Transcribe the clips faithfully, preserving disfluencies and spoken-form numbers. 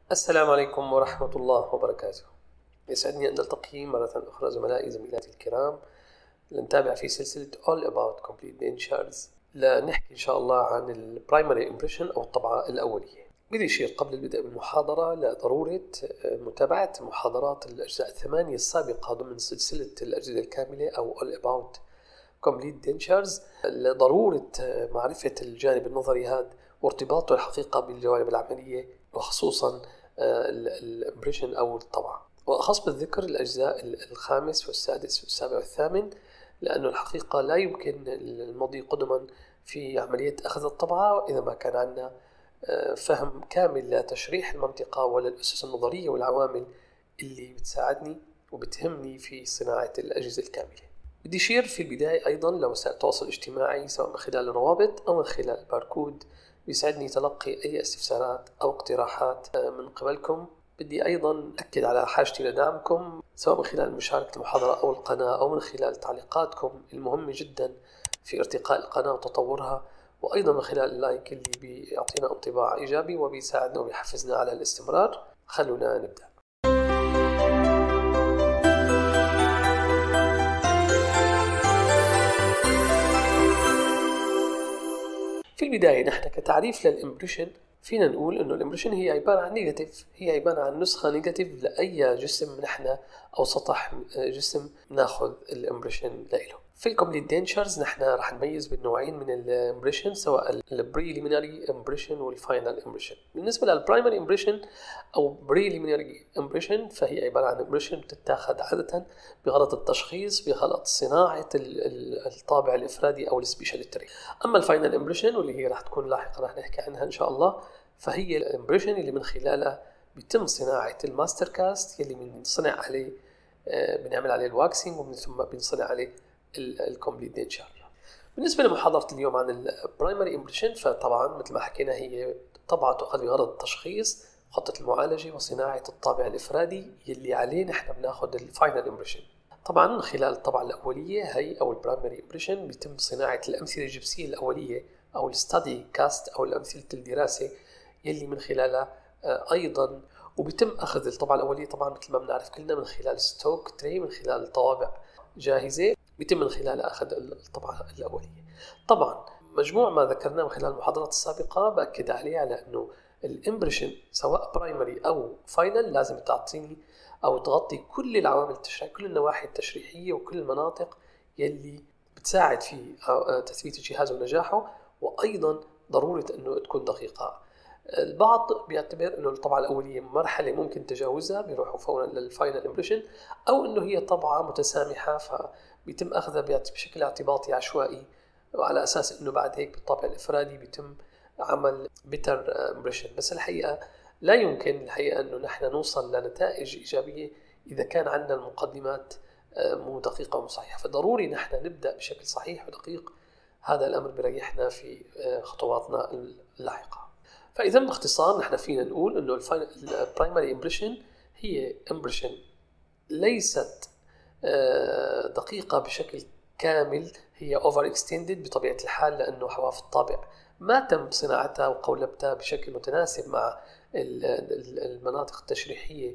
السلام عليكم ورحمة الله وبركاته. يسعدني أن نلتقي مرة أخرى زملائي زميلاتي الكرام لنتابع في سلسلة All About Complete Dentures لنحكي إن شاء الله عن ال Primary Impression أو الطبعة الأولية. بدي أشير قبل البدء بالمحاضرة لضرورة متابعة محاضرات الأجزاء الثمانية السابقة ضمن سلسلة الأجزاء الكاملة أو All About Complete Dentures لضرورة معرفة الجانب النظري هذا وارتباطه الحقيقة بالجوانب العملية وخصوصا الامبريشن أو الطبعة، وأخص بالذكر الأجزاء الخامس والسادس والسابع والثامن، لأنه الحقيقة لا يمكن المضي قدما في عملية أخذ الطبعة إذا ما كان عندنا فهم كامل لتشريح المنطقة ولا الأسس النظرية والعوامل اللي بتساعدني وبتهمني في صناعة الأجهزة الكاملة. بدي أشير في البداية أيضا لوسائل التواصل الاجتماعي سواء من خلال الروابط أو من خلال الباركود. بيسعدني تلقي أي استفسارات أو اقتراحات من قبلكم. بدي أيضا أكد على حاجتي لدعمكم سواء من خلال مشاركة المحاضرة أو القناة أو من خلال تعليقاتكم المهمة جدا في ارتقاء القناة وتطورها، وأيضا من خلال اللايك اللي بيعطينا انطباع إيجابي وبيساعدنا وبيحفزنا على الاستمرار. خلونا نبدأ. في البداية نحن كتعريف للإمبريشن فينا نقول إنه الإمبريشن هي عبارة عن نيجاتيف، هي عبارة عن نسخة نيجاتيف لأي جسم نحن أو سطح جسم ناخذ الإمبريشن له. في الكومبليت دينتشرز نحن رح نميز بين نوعين من الإمبريشن سواء البريليمينري إمبريشن والفاينل إمبريشن. بالنسبة للبرايمري إمبريشن أو بريليمينري إمبريشن فهي عبارة عن إمبريشن بتتاخذ عادة بغرض التشخيص بغرض صناعة الطابع الإفرادي أو السبيشال تري. أما الفاينل إمبريشن واللي هي رح تكون لاحقا رح نحكي عنها إن شاء الله، فهي الإمبريشن اللي من خلالها بيتم صناعة الماستر كاست اللي بنصنع عليه بنعمل عليه الواكسينج ومن ثم بنصنع عليه الكومبليت دينتشر. بالنسبة لمحاضرة اليوم عن البرايمري إمبريشن فطبعا مثل ما حكينا هي طبعة تؤخذ بغرض التشخيص خطة المعالجة وصناعة الطابع الإفرادي يلي عليه نحن بناخذ الفاينل إمبريشن. طبعا من خلال الطبعة الأولية هي أو البرايمري إمبريشن بيتم صناعة الأمثلة الجبسية الأولية أو الستادي كاست أو الأمثلة الدراسة يلي من خلالها أيضا وبيتم أخذ الطبعة الأولية طبعا مثل ما بنعرف كلنا من خلال ستوك تري من خلال طوابع جاهزة بيتم من خلالها أخذ الطبعة الأولية. طبعا مجموع ما ذكرناه من خلال المحاضرات السابقة بأكد عليه على أنه الإمبريشن سواء برايمري أو فاينل لازم تعطيني أو تغطي كل العوامل التشريحية كل النواحي التشريحية وكل المناطق يلي بتساعد في تثبيت الجهاز ونجاحه، وأيضا ضرورة أنه تكون دقيقة. البعض بيعتبر أنه الطبعة الأولية مرحلة ممكن تجاوزها بيروحوا فورا للفاينل إمبريشن، أو أنه هي طبعة متسامحة فبيتم أخذها بشكل اعتباطي عشوائي وعلى أساس أنه بعد هيك بالطابع الإفرادي بيتم عمل بيتر إمبريشن. بس الحقيقة لا يمكن الحقيقة أنه نحن نوصل لنتائج إيجابية إذا كان عندنا المقدمات مو دقيقة ومو صحيحة، فضروري نحن نبدأ بشكل صحيح ودقيق. هذا الأمر بريحنا في خطواتنا اللاحقة. فإذا باختصار نحن فينا نقول أنه البرايمري إمبريشن هي إمبريشن ليست دقيقة بشكل كامل، هي أوفر إكستندد بطبيعة الحال لأنه حواف الطابع ما تم صناعتها وقولبتها بشكل متناسب مع المناطق التشريحية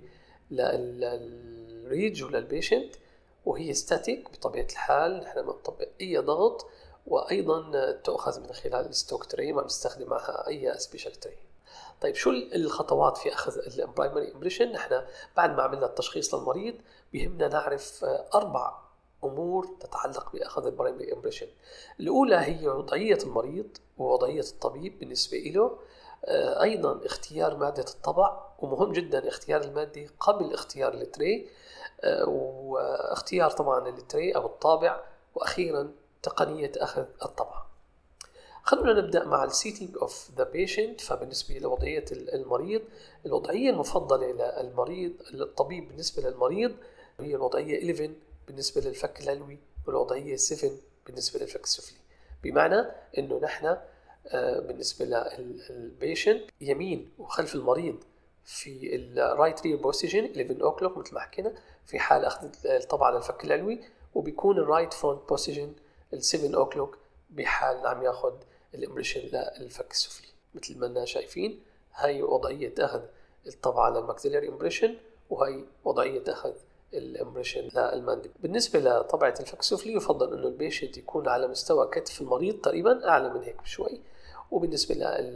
للريج وللبيشنت، وهي ستاتيك بطبيعة الحال نحن ما نطبق أي ضغط، وأيضا تأخذ من خلال الستوك تري ما بنستخدم معها أي سبيشال تري. طيب شو الخطوات في أخذ البرايمري إمبريشن؟ نحن بعد ما عملنا التشخيص للمريض بيهمنا نعرف أربع أمور تتعلق بأخذ البرايمري إمبريشن. الأولى هي وضعية المريض ووضعية الطبيب بالنسبة له، أيضا اختيار مادة الطبع، ومهم جدا اختيار المادة قبل اختيار التري، واختيار طبعا التري أو الطابع، وأخيرا تقنية أخذ الطبع. خلونا نبدأ مع السيتينج اوف ذا بيشنت. فبالنسبة لوضعية المريض الوضعية المفضلة للمريض الطبيب بالنسبة للمريض هي الوضعية إحدى عشر بالنسبة للفك العلوي والوضعية سبعة بالنسبة للفك السفلي، بمعنى أنه نحن بالنسبة للبيشنت يمين وخلف المريض في الرايت رير بوزيشن إحدى عشر أوكلوك مثل ما حكينا في حال أخذ الطبعة للفك العلوي، وبيكون الرايت فرونت بوزيشن السبعة أوكلوك بحال عم ياخذ الإمبريشن للفك السفلي. مثل ما لنا شايفين هاي وضعية أخذ الطبعة للماكسيلاري امبريشن، وهي وضعية أخذ الامبريشن للمانديبل. بالنسبة لطبعة الفك السفلي يفضل أنه البيشنت يكون على مستوى كتف المريض تقريبا أعلى من هيك بشوي، وبالنسبة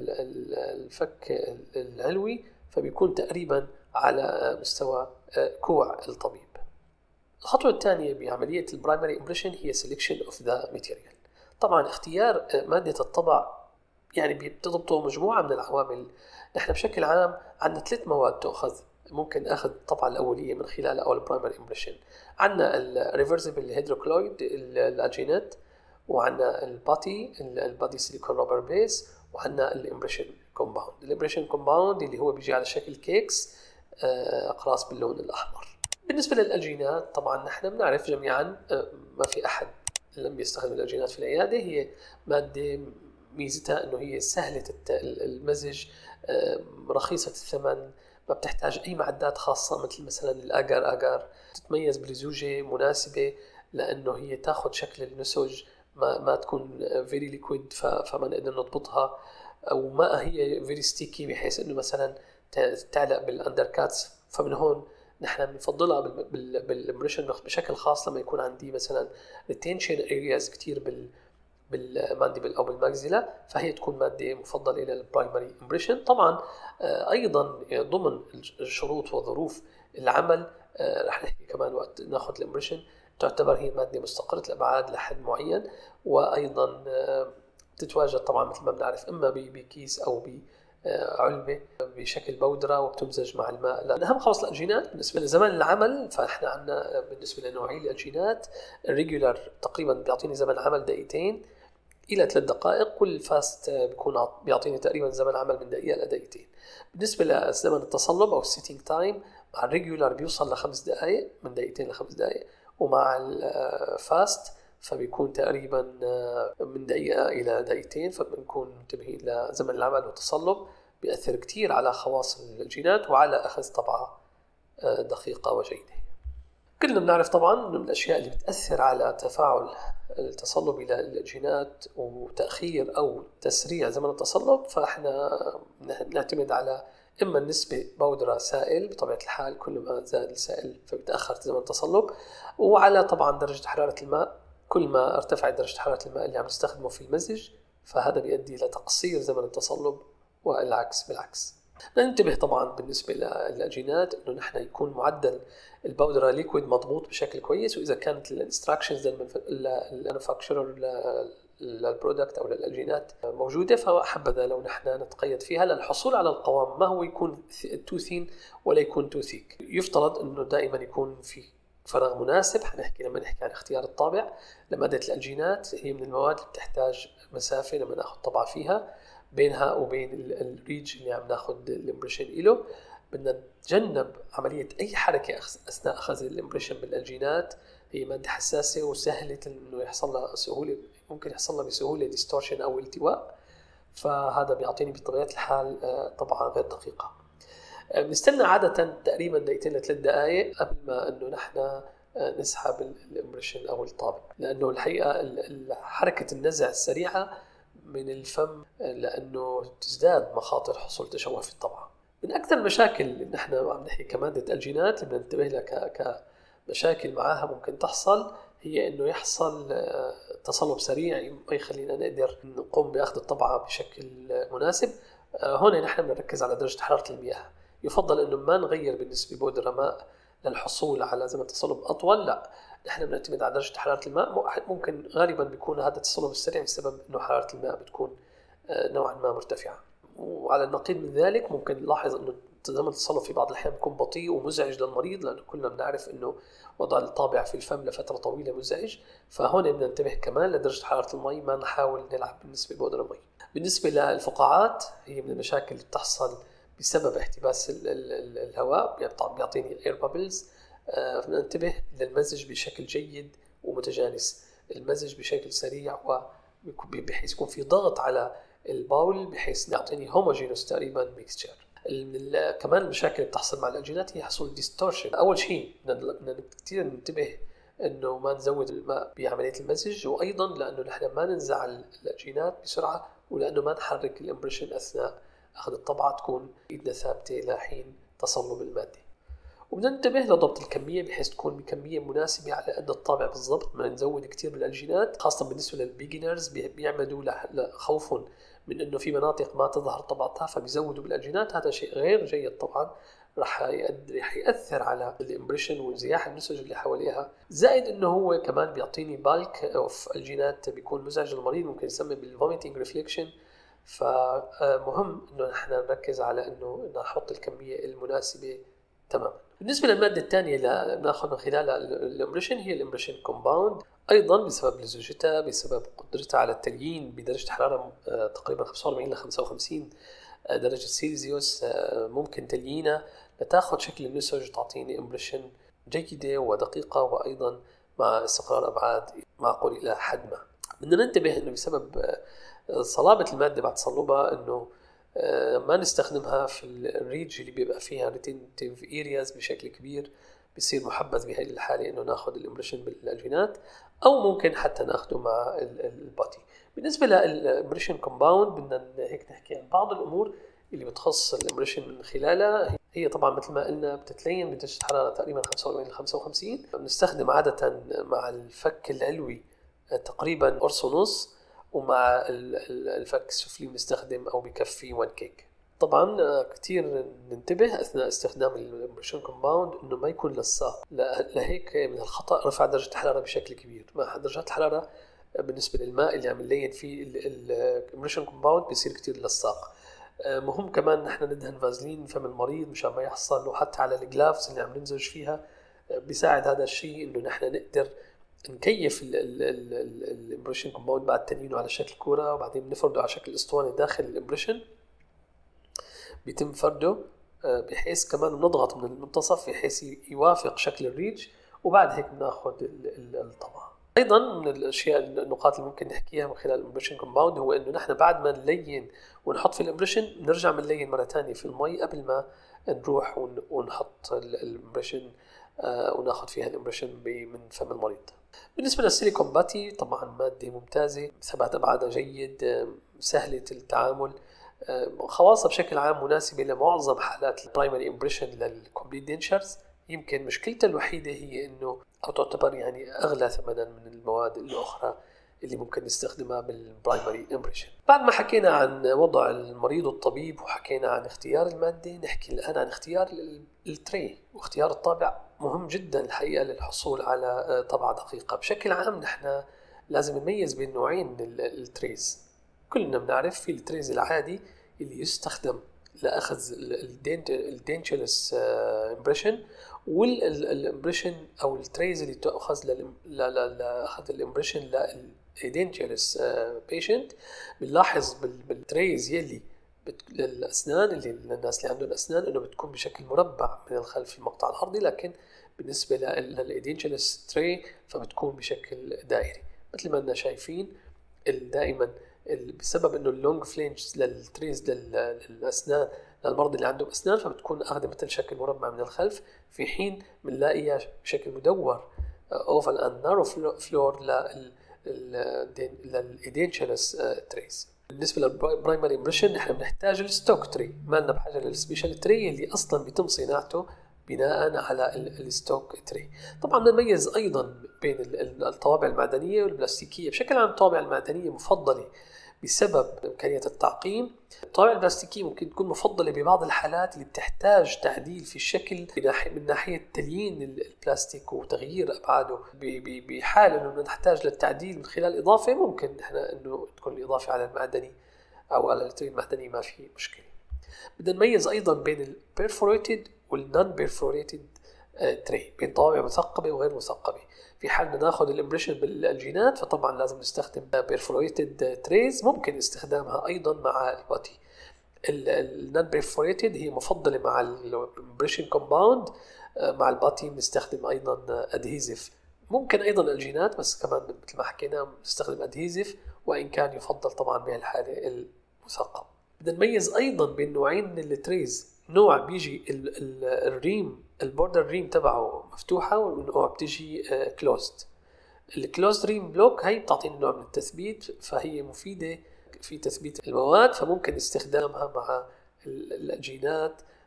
للفك العلوي فبيكون تقريبا على مستوى كوع الطبيب. الخطوة الثانية بعملية البرايمري امبريشن هي selection of the material. طبعا اختيار مادة الطبع يعني بتضبطه مجموعة من العوامل. نحن بشكل عام عندنا ثلاث مواد تأخذ، ممكن أخذ الطبعة الأولية من خلال أول برايمري امبريشن. عندنا الريفرسبل هيدروكلويد الأجينات، وعندنا الباتي البادي سيليكون روبر بيس، وعندنا الامبريشن كومباوند. الامبريشن كومباوند اللي هو بيجي على شكل كيكس أقراص باللون الأحمر. بالنسبة للأجينات طبعا نحن بنعرف جميعا ما في أحد لم يستخدم الأجينات في العيادة. هي مادة ميزتها أنه هي سهلة المزج، رخيصة الثمن، ما بتحتاج أي معدات خاصة مثل مثلا الأجر أجر. تتميز بلزوجة مناسبة لأنه هي تاخد شكل النسج، ما ما تكون فيري ليكويد فما نقدر نضبطها، أو ما هي فيري ستيكي بحيث أنه مثلا تعلق بالأندركاتس. فمن هون نحن بنفضلها بالامبريشن بشكل خاص لما يكون عندي مثلا ريتينشن ارياز كتير بال بالمانديبل او بالماكسيلا، فهي تكون ماده مفضله الى البرايمري امبريشن. طبعا ايضا ضمن الشروط وظروف العمل رح نحكي كمان وقت ناخذ الامبريشن، تعتبر هي ماده مستقره الابعاد لحد معين، وايضا تتواجد طبعا مثل ما بنعرف اما بكيس او ب علبة بشكل بودرة وبتمزج مع الماء. لأن أهم خواص الأجينات بالنسبة لزمن العمل، فإحنا عندنا بالنسبة لنوعية الأجينات الريجولار تقريبا بيعطيني زمن عمل دقيقتين إلى ثلاث دقائق، كل فاست بيكون بيعطيني تقريبا زمن عمل من دقيقة لدقيقتين. بالنسبة لزمن التصلب أو السيتينج تايم مع الريجولار بيوصل لخمس دقائق، من دقيقتين لخمس دقائق، ومع الفاست فبيكون تقريبا من دقيقة إلى دقيقتين. فبنكون منتبهين لزمن العمل والتصلب، بيأثر كتير على خواص الجينات وعلى أخذ طبعة دقيقة وجيدة. كلنا بنعرف طبعا من الأشياء اللي بتأثر على تفاعل التصلب إلى الجينات وتأخير أو تسريع زمن التصلب، فإحنا نعتمد على إما النسبة بودرة سائل، بطبيعة الحال كل ما زاد السائل فبتأخر زمن التصلب، وعلى طبعا درجة حرارة الماء. كل ما ارتفعت درجة حرارة الماء اللي عم نستخدمه في المزج فهذا بيؤدي إلى تقصير زمن التصلب، والعكس بالعكس. ننتبه طبعا بالنسبة للأجينات إنه نحن يكون معدل البودرة ليكويد مضبوط بشكل كويس، وإذا كانت الانستراكشنز للمانيفاكتشرر للبرودكت أو للأجينات موجودة فحبذا لو نحن نتقيد فيها للحصول على القوام، ما هو يكون تو ثين ولا يكون تو ثيك. يفترض إنه دائما يكون في فراغ مناسب. حنحكي لما نحكي عن اختيار الطابع لمادة الأجينات، هي من المواد اللي بتحتاج مسافة لما ناخذ طبعة فيها بينها وبين الريج اللي عم ناخذ الامبريشن إله. بدنا نتجنب عملية أي حركة أثناء أخذ الامبريشن بالأجينات، هي مادة حساسة وسهلة إنه يحصل لها سهولة، ممكن يحصل لها بسهولة ديستورشن أو التواء، فهذا بيعطيني بطبيعة الحال طبعا غير دقيقة. بنستنى عادة تقريبا دقيقتين لثلاث دقائق قبل ما إنه نحن نسحب الامبريشن أو الطابع، لأنه الحقيقة حركة النزع السريعة من الفم لأنه تزداد مخاطر حصول تشوه في الطبعة. من أكثر المشاكل اللي نحن عم نحكي كمادة الجينات اللي بننتبه لها كمشاكل معاها ممكن تحصل، هي إنه يحصل تصلب سريع ما يخلينا نقدر نقوم بأخذ الطبعة بشكل مناسب. هون نحن بنركز على درجة حرارة المياه. يفضل إنه ما نغير بالنسبة بودرة ماء للحصول على زمن تصلب أطول، لا نحن بنعتمد على درجة حرارة الماء. ممكن غالبا بيكون هذا التصلب السريع بسبب إنه حرارة الماء بتكون نوعا ما مرتفعة. وعلى النقيض من ذلك ممكن نلاحظ إنه زمن التصلب في بعض الأحيان بيكون بطيء ومزعج للمريض، لأنه كلنا بنعرف إنه وضع الطابع في الفم لفترة طويلة مزعج. فهون بدنا ننتبه كمان لدرجة حرارة المي، ما نحاول نلعب بالنسبة بودرة المي. بالنسبة للفقاعات هي من المشاكل اللي بتحصل بسبب احتباس الهواء، بيعطيني اير بابلز. ننتبه للمزج بشكل جيد ومتجانس، المزج بشكل سريع وبحيث يكون في ضغط على الباول بحيث يعطيني هوموجينوس تقريبا ميكستشر. كمان المشاكل اللي بتحصل مع الأجينات هي حصول ديستورشن. أول شيء بدنا كثير ننتبه إنه ما نزود الماء بعملية المزج، وأيضا لأنه نحن ما ننزع الأجينات بسرعة، ولأنه ما نحرك الامبريشن أثناء أخذ الطبعة، تكون إيدنا ثابتة لحين تصلب المادة. وبدنا ننتبه لضبط الكمية بحيث تكون بكمية مناسبة على قد الطابع بالضبط، ما نزود كتير بالألجينات، خاصة بالنسبة للبيجنرز بيعمدوا خوفا من إنه في مناطق ما تظهر طبقتها فبيزودوا بالألجينات. هذا شيء غير جيد طبعا، رح رح يأثر على الامبريشن وانزياح النسج اللي حواليها، زائد إنه هو كمان بيعطيني بالك أوف الجينات بيكون مزعج للمريض، ممكن يسمى بالفوميتنج ريفليكشن. فمهم إنه نحن نركز على إنه نحط الكمية المناسبة تماما. بالنسبة للمادة الثانية اللي بناخذ من خلالها الامبريشن هي الامبريشن كومباوند، أيضا بسبب لزوجتها، بسبب قدرتها على التليين بدرجة حرارة تقريبا خمسة وأربعين إلى خمسة وخمسين درجة سيلزيوس، ممكن تليينها لتاخذ شكل النسج تعطيني امبريشن جيدة ودقيقة، وأيضا مع استقرار أبعاد معقول إلى حد ما. بدنا ننتبه إنه بسبب صلابة المادة بعد تصلبها إنه ما نستخدمها في الريج اللي بيبقى فيها ريتنتيف ارياز بشكل كبير، بيصير محبذ بهذه الحالة إنه ناخذ الامبريشن بالألجينات، أو ممكن حتى ناخده مع الباتي. بالنسبة للامبريشن كومباوند بدنا هيك نحكي عن بعض الأمور اللي بتخص الامبريشن من خلالها. هي طبعا مثل ما قلنا بتتلين بدرجة حرارة تقريبا خمسة وأربعين إلى خمسة وخمسين. بنستخدم عادة مع الفك العلوي تقريبا قرص ونص، ومع الفك السفلي بنستخدم أو بكفي وان كيك. طبعا كتير ننتبه أثناء استخدام الامبريشن كومباوند إنه ما يكون لصاق، لهيك من الخطأ رفع درجة الحرارة بشكل كبير. مع درجات الحرارة بالنسبة للماء اللي عم نلين فيه الامبريشن كومباوند بيصير كتير لصاق. مهم كمان نحن ندهن فازلين فم المريض مشان ما يحصل له، حتى على الجلافز اللي عم ننزج فيها بيساعد هذا الشيء إنه نحن نقدر نكيف الامبريشن كومباوند بعد تنينه على شكل كرة، وبعدين بنفرده على شكل اسطوانة داخل الامبريشن، بيتم فرده بحيث كمان نضغط من المنتصف بحيث يوافق شكل الريج، وبعد هيك بناخذ الطبقة. ايضا من الاشياء النقاط اللي ممكن نحكيها من خلال الامبريشن كومباوند هو انه نحن بعد ما نلين ونحط في الامبريشن بنرجع بنلين مرة ثانية في المي قبل ما نروح ونحط الامبريشن وناخذ فيها الامبريشن من فم المريض. بالنسبة للسيليكون باتي طبعا مادة ممتازة، ثبات أبعادها جيد، سهلة التعامل، خواصها بشكل عام مناسبة لمعظم حالات البرايمري امبريشن للكومبليت دينشرز. يمكن مشكلتها الوحيدة هي انه او تعتبر يعني اغلى ثمنا من المواد الاخرى اللي ممكن نستخدمها بالبرايمري امبريشن. بعد ما حكينا عن وضع المريض والطبيب وحكينا عن اختيار المادة، نحكي الآن عن اختيار التري واختيار الطابع. مهم جدا الحقيقة للحصول على طبعة دقيقة. بشكل عام نحن لازم نميز بين نوعين من التريز. كلنا بنعرف في التريز العادي اللي يستخدم لأخذ الدينشلس امبريشن، والامبريشن أو التريز اللي تأخذ لأخذ الامبريشن للدينشلس بيشنت. بنلاحظ بالتريز يلي للأسنان اللي للناس اللي عندهم أسنان إنه بتكون بشكل مربع من الخلف في المقطع العرضي، لكن بالنسبة للإيدينشلس تري فبتكون بشكل دائري مثل ما أننا شايفين. دائما بسبب إنه اللونج فلينجز للتريز للأسنان للمرضى اللي عندهم أسنان فبتكون أخذ مثل شكل مربع من الخلف، في حين بنلاقيها بشكل مدور أوفال أند نارو فلور للإيدينشلس تريز. بالنسبة للبرايمري امبريشن نحن بنحتاج الستوك تري، ما لنا بحاجة للسبيشال تري اللي أصلا بيتم صناعته بناء على الستوك تري. طبعا نميز أيضا بين الطوابع المعدنية والبلاستيكية. بشكل عام الطوابع المعدنية مفضلة بسبب إمكانية التعقيم. الطوابع البلاستيكية ممكن تكون مفضلة ببعض الحالات اللي بتحتاج تعديل في الشكل من ناحية تليين البلاستيك وتغيير أبعاده. بحال إنه نحتاج للتعديل من خلال إضافة ممكن إحنا إنه تكون الإضافة على المعدني أو على التري المعدني ما في مشكلة. بدنا نميز أيضا بين البيرفوريتد والنون بيرفوريتد تري، بين طوابع مثقبة وغير مثقبة. في حال بدنا ناخذ الامبريشن بالجينات فطبعا لازم نستخدم بيرفوريتد تريز، ممكن استخدامها ايضا مع الباتي. النون بيرفوريتد هي مفضله مع الامبريشن كومباوند، مع الباتي بنستخدم ايضا ادهيزيف. ممكن ايضا الجينات بس كمان مثل ما حكينا بنستخدم ادهيزيف، وان كان يفضل طبعا بهالحاله المثقب. بدنا نميز ايضا بين نوعين من التريز، نوع بيجي الريم البوردر ريم تبعه مفتوحة، والنوع بتجي كلوزد. الكلوزد ريم بلوك هي بتعطينا نوع من التثبيت، فهي مفيدة في تثبيت المواد، فممكن استخدامها مع الجينات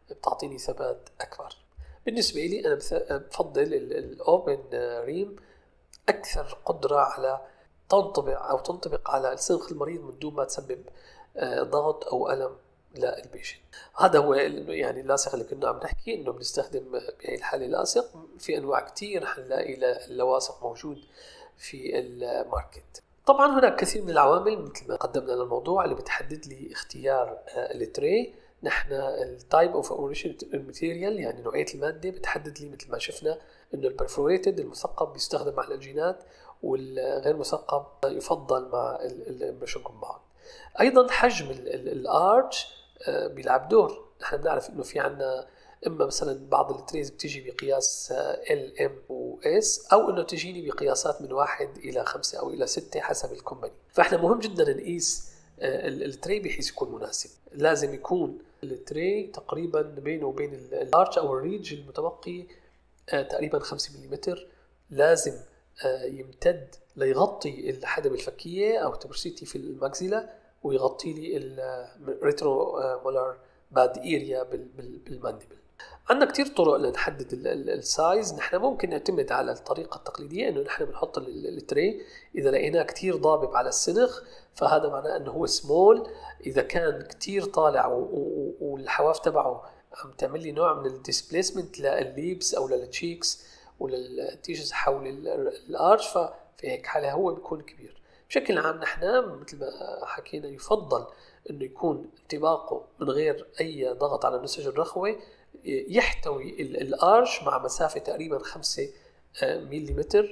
بتعطيني ثبات أكبر. بالنسبة لي أنا بفضل الأوبن ريم أكثر قدرة على تنطبق أو تنطبق على السنخ المريض من دون ما تسبب ضغط أو ألم للبيشنت. هذا هو يعني اللاصق اللي كنا عم نحكي إنه بنستخدم بهي الحالة لاصق. في أنواع كتير حنلاقي اللواصق موجود في الماركت. طبعا هناك كثير من العوامل مثل ما قدمنا للموضوع اللي بتحدد لي اختيار التري. نحن التايب اوف اوريشن ماتيريال يعني نوعيه الماده بتحدد لي مثل ما شفنا انه البرفوريتد المثقب بيستخدم مع الجينات والغير مثقب يفضل مع الامبريشن كومباوند. ايضا حجم الارش بيلعب دور. نحن بنعرف انه في عندنا اما مثلا بعض التريز بتيجي بقياس ال ام و اس او انه تجيني بقياسات من واحد الى خمسة او الى ستة حسب الكومباني. فاحنا مهم جدا نقيس التري بحيث يكون مناسب. لازم يكون التري تقريبا بينه وبين الارش او الريدج المتبقي تقريبا خمسة ملم. لازم يمتد ليغطي الحدبة الفكية او تبرسيتي في الماكسيلا ويغطي لي الريترو مولار باد اريا بالمانديبل. عندنا كتير طرق لنحدد السايز. نحن ممكن نعتمد على الطريقة التقليدية انه نحن بنحط التري اذا لقيناه كتير ضابب على السنخ فهذا معناه انه هو سمول. اذا كان كتير طالع والحواف تبعه عم تعمل لي نوع من الديسبليسمنت للليبس او للتشيكس وللتيشز حول الارش ففي هيك حالة هو بيكون كبير. بشكل عام نحن مثل ما حكينا يفضل انه يكون انطباقه من غير اي ضغط على النسج الرخوي يحتوي الارش مع مسافة تقريبا خمسة ملم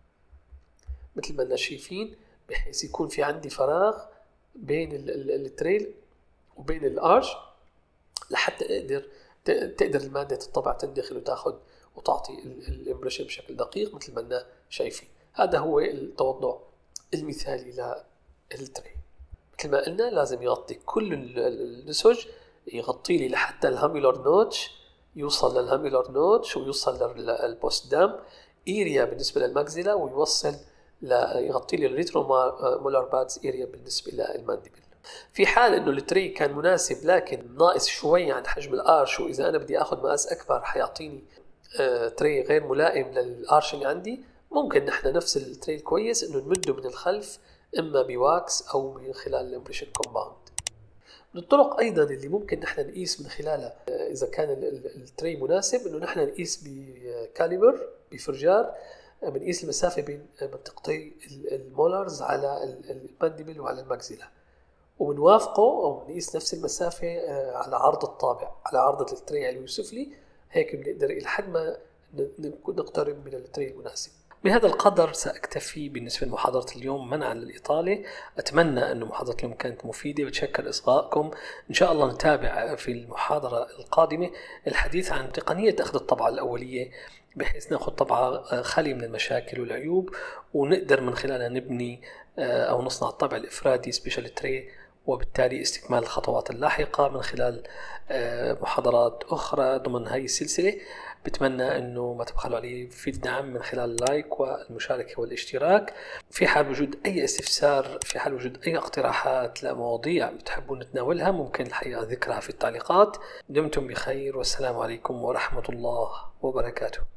مثل ما شايفين بحيث يكون في عندي فراغ بين التريل وبين الارش لحتى اقدر تقدر المادة تطبع تندخل وتاخذ وتعطي الامبريشن بشكل دقيق مثل ما شايفين. هذا هو التوضع المثالي للتري. مثل ما قلنا لازم يغطي كل النسج، يغطي لي لحتى الهاميلر نوتش يوصل للهاميلر نوتش ويوصل للبوست دام اريا بالنسبه للماكسيلا ويوصل يغطي لي الريترو مولار بادز اريا بالنسبه للمانديبل. في حال انه التري كان مناسب لكن ناقص شوي عن حجم الارش واذا انا بدي اخذ مقاس اكبر حيعطيني تري غير ملائم للارش اللي عندي، ممكن نحن نفس التري الكويس انه نمده من الخلف اما بواكس او من خلال الامبريشن كومباوند. من الطرق ايضا اللي ممكن نحن نقيس من خلالها اذا كان التري مناسب انه نحن نقيس بكاليبر بفرجار بنقيس المسافه بين منطقتي المولرز على المانديبل وعلى الماكسيلا وبنوافقه او نقيس نفس المسافه على عرض الطابع على عرض التري اللي يوصف لي. هيك بنقدر الى حد ما نقترب من التري المناسب. بهذا القدر سأكتفي بالنسبة لمحاضرة اليوم منعا للإطالة. أتمنى أن محاضرة اليوم كانت مفيدة وتشكر إصغائكم. إن شاء الله نتابع في المحاضرة القادمة الحديث عن تقنية أخذ الطبعة الأولية بحيث نأخذ طبعة خالية من المشاكل والعيوب ونقدر من خلالها نبني أو نصنع الطبع الإفرادي سبيشال تري وبالتالي استكمال الخطوات اللاحقة من خلال محاضرات أخرى ضمن هذه السلسلة. بتمنى أنه ما تبخلوا علي في الدعم من خلال اللايك والمشاركة والاشتراك. في حال وجود أي استفسار، في حال وجود أي اقتراحات لمواضيع بتحبون نتناولها ممكن الحقيقة ذكرها في التعليقات. دمتم بخير والسلام عليكم ورحمة الله وبركاته.